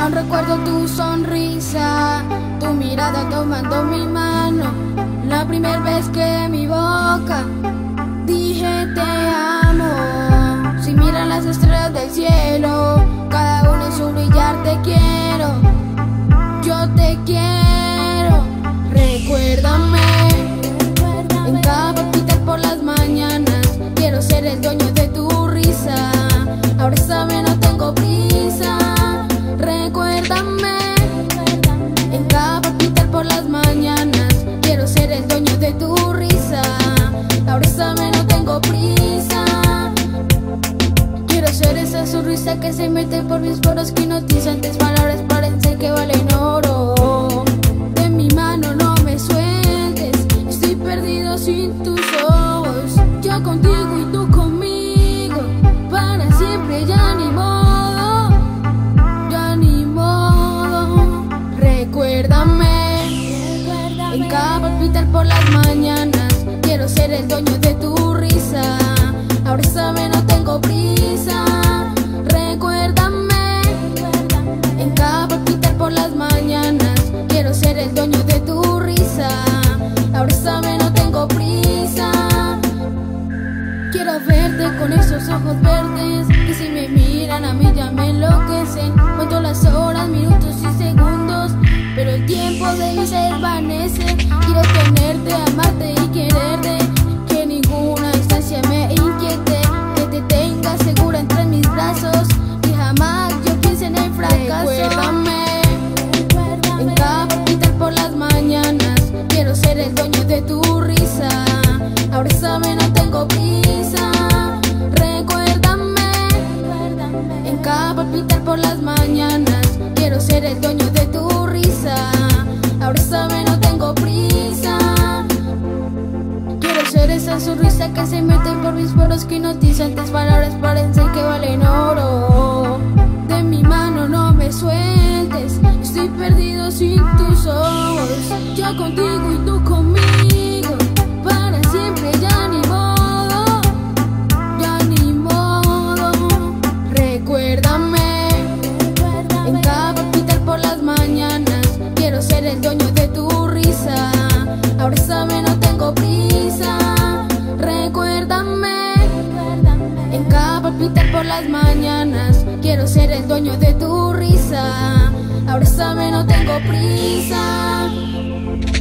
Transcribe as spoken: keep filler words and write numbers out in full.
Aún recuerdo tu sonrisa, tu mirada tomando mi mano, la primera vez que mi boca dije te amo. Si miran las estrellas del cielo, cada una en su brillar te quiero. Yo te quiero, recuérdame. En cada palpitar por las mañanas, quiero ser el dueño de tu risa. Abrázame, no tengo prisa. Recuérdame. En cada palpitar por las mañanas, quiero ser el dueño de tu risa. Abrázame, no tengo prisa. Quiero ser esa sonrisa que se mete por mis poros, que hipnotizantes palabras parecen que valen oro. De mi mano no me sueltes, estoy perdido sin tus ojos. Yo contigo y tú conmigo, para siempre ya ni modo, ya ni modo. Recuérdame. En cada palpitar por las mañanas, quiero ser el dueño de tu risa. Abrázame, no tengo prisa. Recuérdame. En cada palpitar por las mañanas, quiero ser el dueño de tu risa. Abrázame, no tengo prisa. Quiero verte con esos ojos verdes, que si me miran a mí ya me enloquecen. Cuento las horas, minutos y segundos, pero el tiempo de mí se desvanece. Quiero tenerte, amarte y quererte, que ninguna instancia me inquiete, que te tenga segura entre mis brazos, que jamás yo piense en el fracaso. Recuérdame. En cada palpitar por las mañanas, quiero ser el dueño de tu risa. Abrázame, no tengo prisa. Recuérdame. En cada palpitar por las mañanas, quiero ser el dueño de tu risa. Abrázame, no tengo prisa. Quiero ser esa sonrisa que se mete por mis poros, que hipnotizantes palabras parecen que valen oro. De mi mano no me sueltes, estoy perdido sin tus ojos. Yo contigo y tú conmigo, para siempre ya ni modo, ya ni modo. Recuérdame. En cada palpitar por las mañanas, quiero ser el dueño de tu risa. Abrázame, no tengo prisa. Recuérdame. En cada palpitar por las mañanas, quiero ser el dueño de tu risa. Abrázame, no tengo prisa.